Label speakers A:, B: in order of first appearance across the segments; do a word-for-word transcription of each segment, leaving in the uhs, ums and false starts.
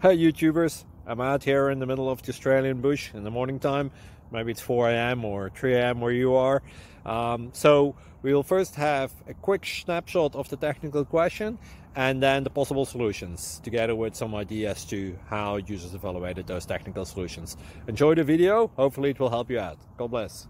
A: Hey YouTubers, I'm out here in the middle of the Australian bush in the morning time. Maybe it's four A M or three A M where you are. Um, so we'll first have a quick snapshot of the technical question and then the possible solutions, together with some ideas to how users evaluated those technical solutions. Enjoy the video, hopefully it will help you out. God bless.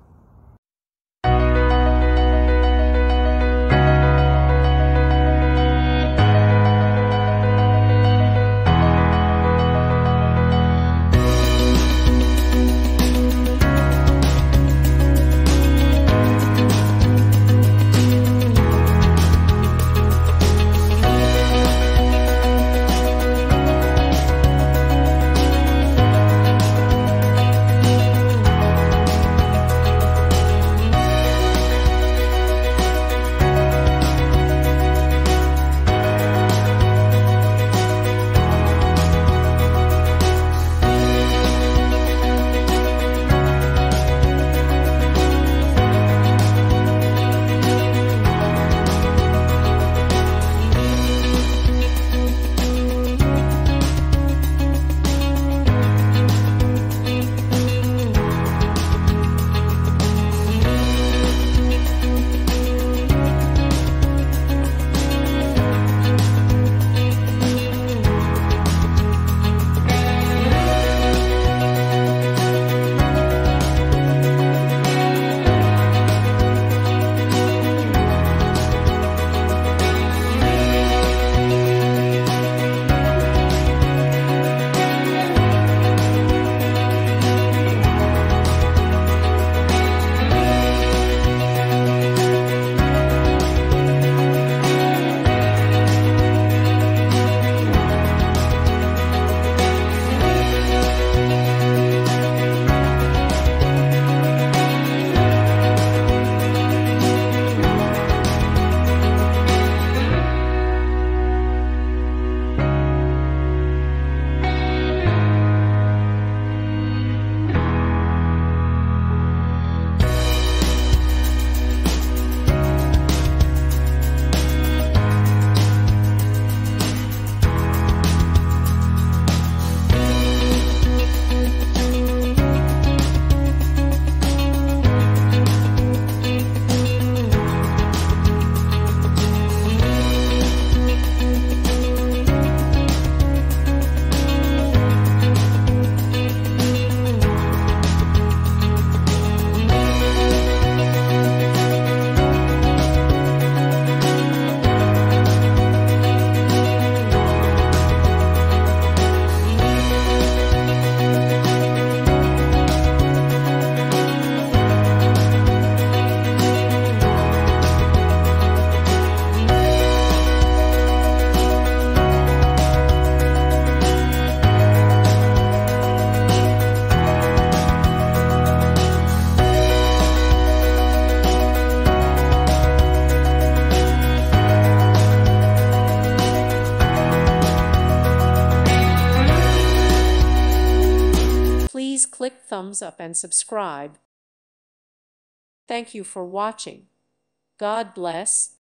B: Please click thumbs up and subscribe. Thank you for watching. God bless.